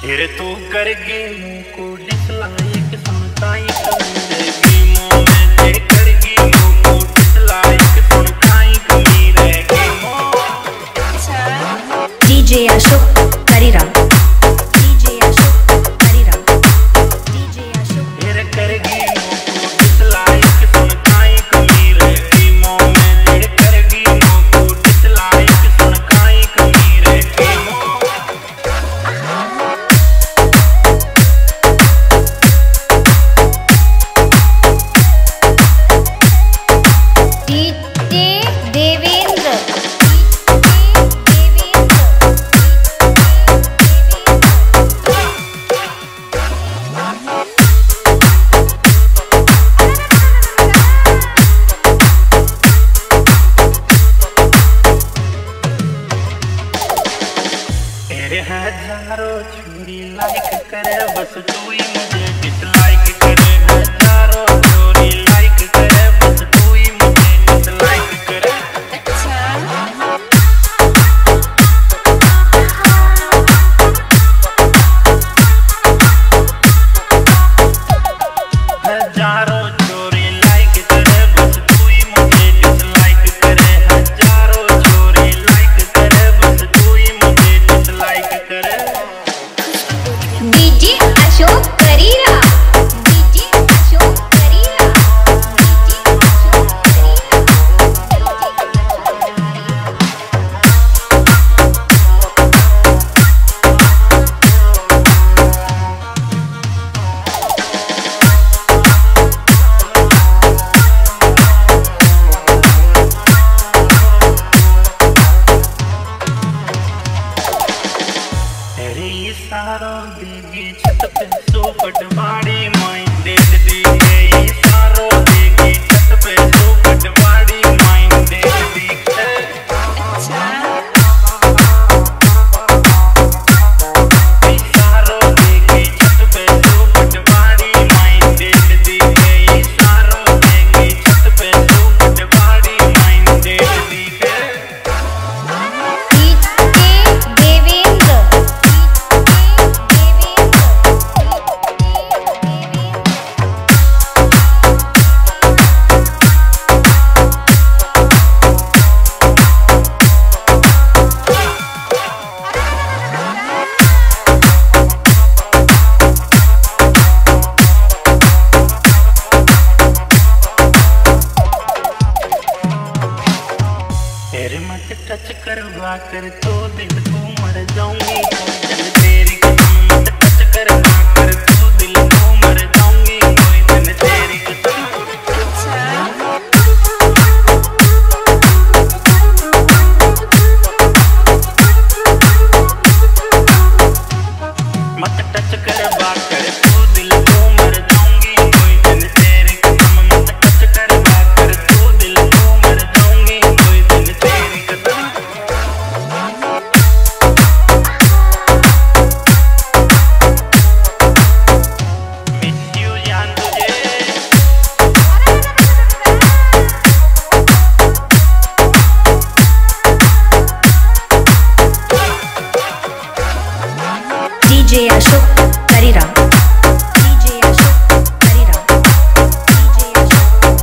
फिर तू करगी मुझको डिसलाइक सुनताई कमीरेगी मो में जे करगी मुझको डिसलाइक सुनताई कमीरेगी मो। डीजे अशोक करीरा, डीजे अशोक करीरा, डीजे अशोक। फिर करगी मुझको डिसलाइक सुनताई कमीरेगी मो में जे करगी मुझको डिसलाइक सुनताई कमीरेगी मो। हजारों छोरी लाइक करे बस तू ही मुझे डिसलाइक करे। हजारों छोरी लाइक करे बस तू ही मुझे डिसलाइक करे। हजारों छोरी लाइक करे बस तू ही मुझे डिसलाइक करे। हजारों छोरी लाइक करे बस तू ही मुझे डिसलाइक करे। डीजे अशोक करीरा, डीजे अशोक करीरा, डीजे अशोक इशारों देगी छत पे सोपट बाड़ी माइंडेड दी है। इशारों देगी छत पे सोपट बाड़ी माइंडेड दी है। इशारों देगी छत पे सोपट बाड़ी माइंडेड दी है। इशारों देगी छत पे सोपट बाड़ी माइंडेड दी है। तेरे मत टच करवा कर तो दिल को मर जाऊंगी। दिल तेरी कसम मत टच करवा कर तो दिल को मर जाऊंगी। कोई दिन तेरी कसम मत टच करवा कर तो दिल को मर जाऊंगी। कोई दिन तेरी कसम मत टच करवा कर तो दिल को मर जाऊंगी। कोई दिन तेरी कसम। मिस यू जान तुझे। डीजे अशोक करीरा, डीजे अशोक करीरा, डीजे अशोक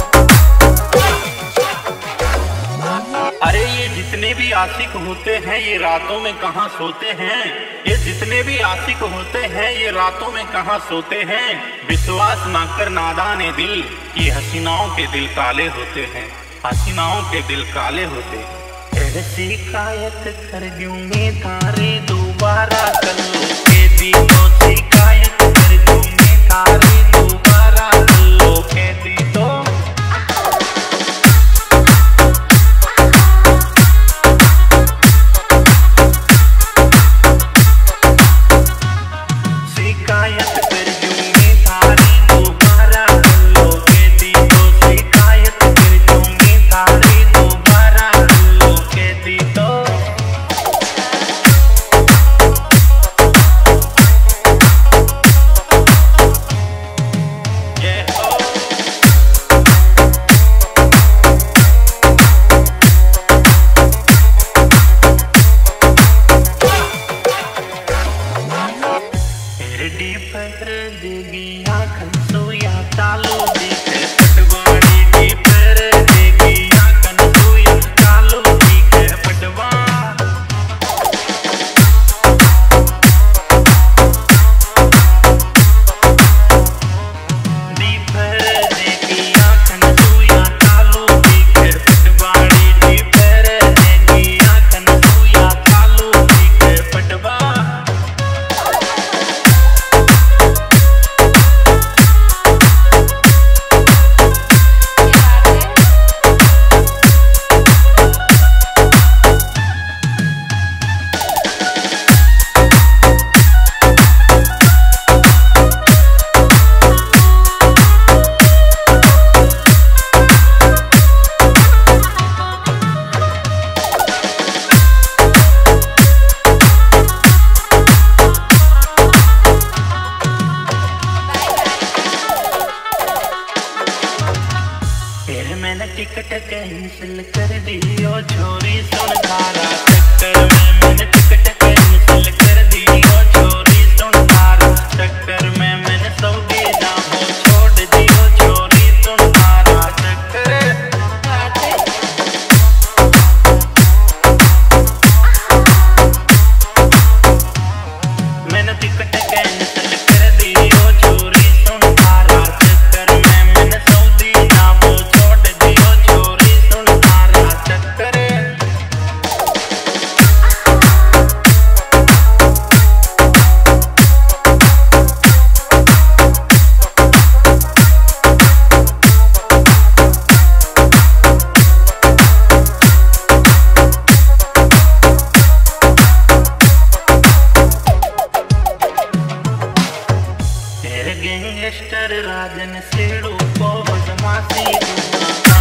करीरा। अरे ये जितने भी आशिक होते हैं ये रातों में कहाँ सोते हैं। ये जितने भी आशिक होते हैं ये रातों में कहाँ सोते हैं। विश्वास ना कर नादान दिल, ये हसीनाओं के दिल काले होते हैं। हसीनाओं के दिल काले होते हैं। शिकायत कर दूंगी तारे दोबारा कर लो के दी तो। शिकायत कर दूंगी तारे दोबारा कर लो के दी तो। शिकायत कर दूंगी तारे दोबारा कर लो के दी तो। शिकायत कर दूंगी तारे दोबारा कर लो के दी तो। कैंसिल कर दियो छोरी सुन तारा चक्कर में मैंने टिकट कैंसिल कर दियो छोरी सुन तारा चक्कर में मैंने सऊदी जाऊं छोड़ दियो छोरी सुन तारा चक्कर मैंने टिकट कैंसिल कर दियो छोरी सुन तारा चक्कर में मैंने सऊदी जाऊं छोड़ दियो छोरी सुन तारा चक्कर गैंगस्टर राजन सेड़ू को बदमाशी दूंगा